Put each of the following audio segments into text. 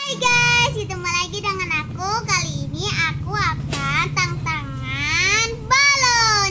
Hai guys, ketemu lagi dengan aku. Kali ini aku akan tantangan balon.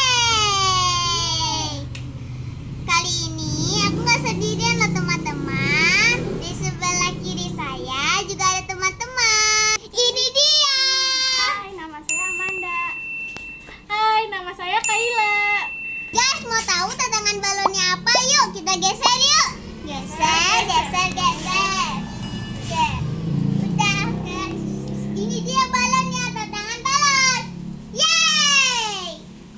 Yeay! Kali ini aku gak sendirian loh teman-teman. Di sebelah kiri saya juga ada teman-teman. Ini dia. Hai, nama saya Amanda. Hai, nama saya Kayla. Guys, mau tahu tantangan balonnya apa? Yuk kita geser yuk. Geser, geser, geser. Oke. Udah guys. Ini dia balonnya, tantangan balon. Yeay!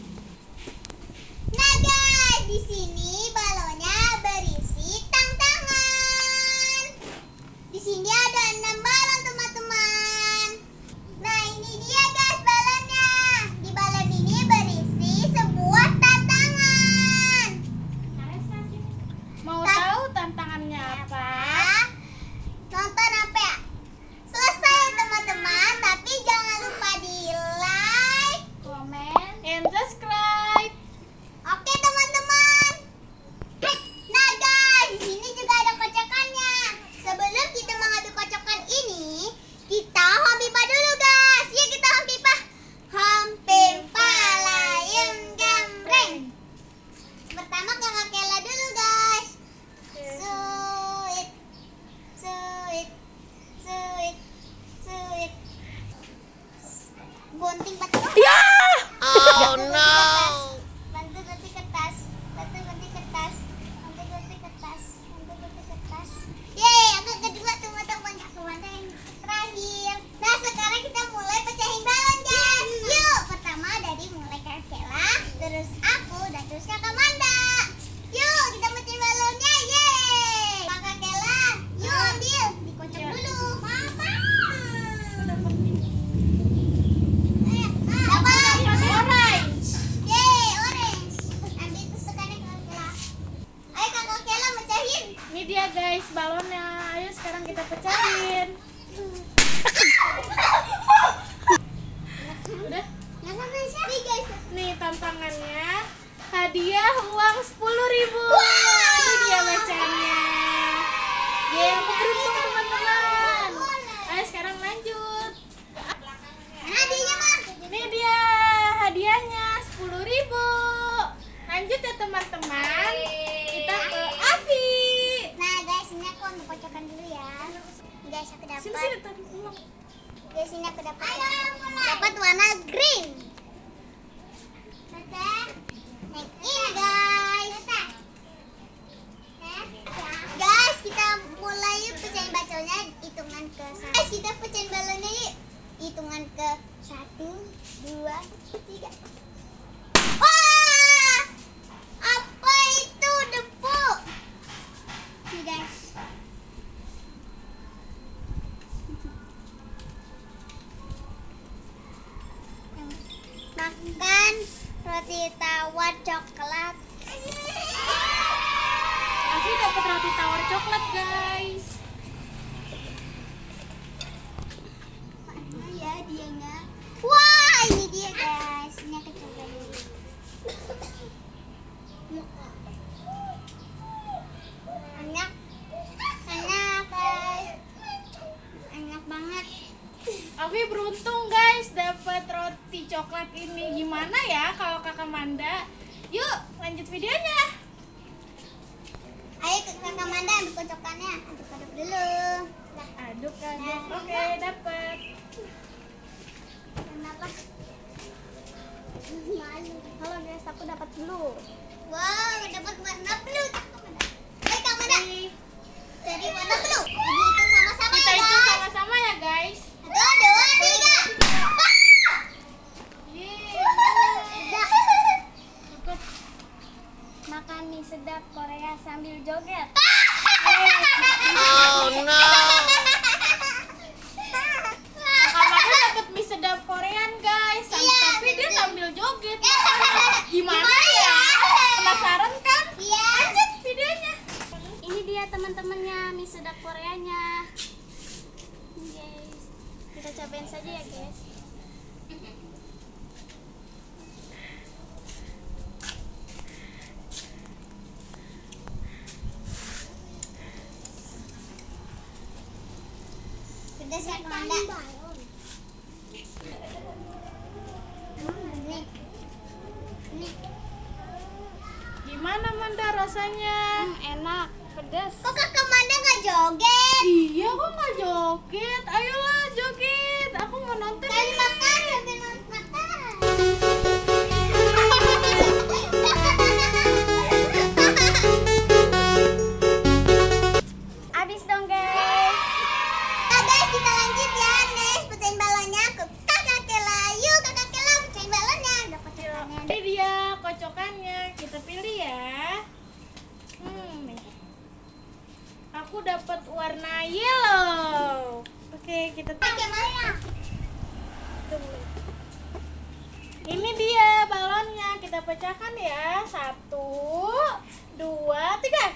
Nah guys, di sini balonnya berisi tantangan. Di sini ada 6 balon teman-teman. Nah ini dia guys balonnya. Di balon ini berisi sebuah tantangan. Mau tahu tantangannya apa? Nonton sampai selesai teman-teman. Tapi jangan lupa di like, Komen and subscribe. oke teman-teman. Nah guys, di sini juga ada kocokannya. Sebelum kita mengambil kocokan ini, kita hom pipa dulu guys. Yuk kita hom pipa. Hom pipa layem gambreng. Pertama kakak Kela dulu guys. Suit, suit, suit, suit. Gunting batu. Ya! Oh no. Bantu gunting kertas. Bantu gunting kertas. Bantu gunting kertas. Bantu gunting kertas. Yeay, aku kedua teman-teman. Aku mana yang terakhir. Nah, sekarang kita mulai pecahin balon guys. Yuk, pertama dari mulai Kak Kela, terus aku, dan terus Kakak Manda. Yuk, kita pecahin balonnya. Yeay. Kakak Kela, yuk ambil. Dikocok Ya. dulu. Mama. Dapat orange. Yeay, orange. Ambil tusukannya Kakak Kela. Ayo Kakak Kela mecahin. Ini dia guys balonnya. Ayo sekarang kita pecahin. Udah. Nggak sampai siap. Nih guys. Nih tantangannya. Hadiah uang 10.000. Wow. Ini dia mecahannya. Yeay, aku beruntung teman-teman. Ayo sekarang lanjut. Hadiahnya mah. Ini dia hadiahnya 10.000. Lanjut ya teman-teman. Kita ke Avi. Nah guys, ini aku ambil kocokan dulu ya. Guys, aku dapat. Sini tadi ulang. Guys, ini aku dapat. Dapat warna green. Naik ini guys. Guys, kita mulai yuk pecahin bacolnya. Hitungan ke 1. Guys, kita pecahin balonnya yuk. Hitungan ke 1, 2, 3. Wah! Apa itu debu? Nih guys. Makan roti tawar coklat. Avi dapat roti tawar coklat guys. Mana ya dianya? Wah, ini dia guys. Ini aku coba dulu. Enak, enak guys. Enak banget. Avi beruntung guys dapat roti coklat ini. Gimana ya kalau Kakak Manda? Yuk lanjut videonya. Ayo kakak Manda ambil kocokannya. Aduk-aduk dulu. Nah, Aduk. Oke, dapat. kenapa? Malu. Halo guys, aku dapat blue. Wow, dapat warna blue. Ayo Kak Manda, Nih, cari warna blue. Dihitung sama-sama kita ya hitung guys. sama-sama ya guys. 1, 2, 3. Yeay. Dapat. Makan mie sedap Korea sambil joget. Oh no. Kakaknya dapat mie sedap Korean guys. Iya, Tapi dia betul. sambil joget. Gimana Gimana ya? Penasaran kan? Iya. Lanjut videonya. Ini dia teman-temannya mie sedap Koreanya. Guys, kita cobain saja ya guys. Pedas ya Kamanda. Nih. Gimana Manda rasanya? Enak, pedas. Kok Kakak Manda nggak joget? Iya, kok nggak joget? Ayolah joget. Aku mau nonton. Sambil makan, sambil makan. Abis dong guys. Nah guys, kita lanjut ya. Nes, pecahin balonnya ke Kakak Kela. Yuk Kakak Kela, pecahin balonnya. Udah kocokannya. Ini dia kocokannya. Kita pilih ya. Nih. Aku dapat warna yellow. Oke, kita Pakai mana? Ini dia balonnya. Kita pecahkan ya. 1, 2, 3.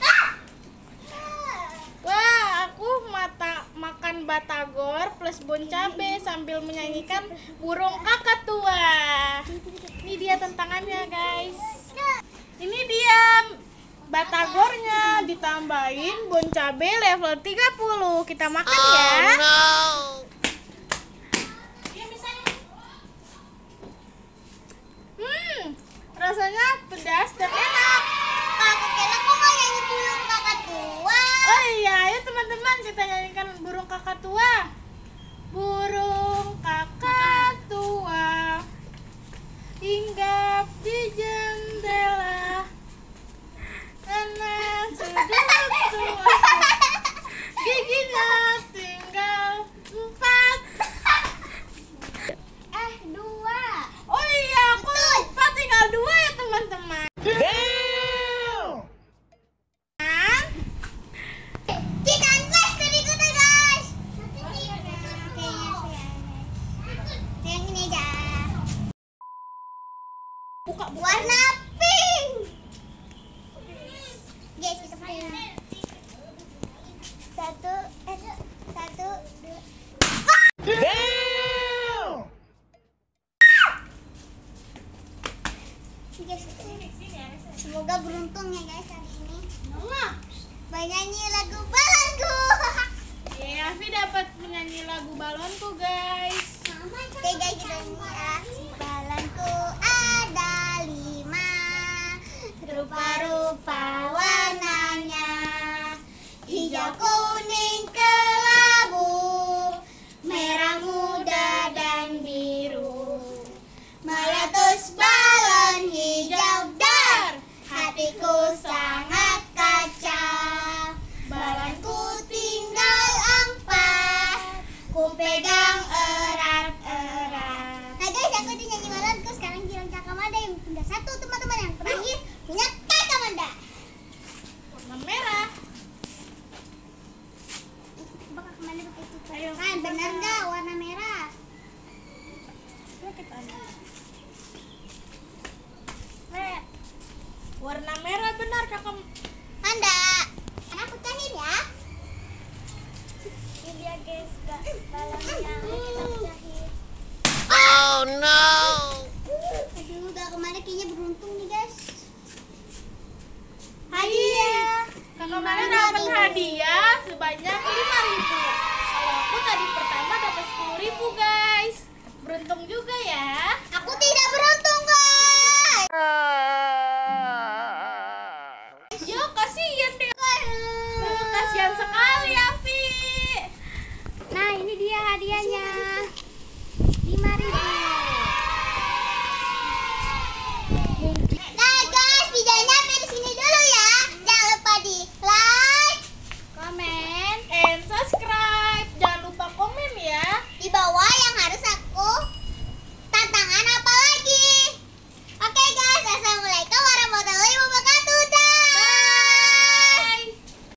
Wah, aku makan batagor plus bon cabe sambil menyanyikan burung kakatua. Ini dia tantangannya, guys. Ini dia batagornya ditambahin bon cabe level 30. Kita makan ya. Rasanya pedas dan enak. Kakak Kela kok nggak nyanyi burung kakak tua? Oh iya, ayo teman-teman kita nyanyikan burung kakak tua. Burung kakak tua hinggap di jendela karena sudah tua, giginya tinggal 4. 2. Oh iya, aku lupa tinggal 2 ya teman-teman. Kita unbox berikutnya guys. Yang ini aja. Buka Warna pink. Guys, kita pink. 1, 2. Guys, semoga beruntung ya guys hari ini. Bernyanyi lagu balonku. Ya, Afi dapat menyanyi lagu balonku, guys. Oke guys, kita nyanyi ya. Balonku ada 5, rupa-rupa warnanya, hijau, kuning, kelabu, merah muda dan biru. Meletus balon hijau dar, hatiku sangat kacau. Balonku tinggal 4, ku pegang erat-erat. Nah guys, aku udah nyanyi balonku. Sekarang giliran Kakak Manda yang punya 1 teman-teman. Yang terakhir punya Kakak Manda. Warna merah. Coba Kakak Manda pakai itu. Ayo, Kan benar nggak warna merah? Yuk kita ambil. Warna merah benar, Kakak. Manda. Karena pecahin ya. Ini dia, guys, balonnya. Kita pecahin. Aduh, Kakak Manda kayaknya beruntung nih guys. Hadiah. Kakak Manda dapat hadiah sebanyak 5.000.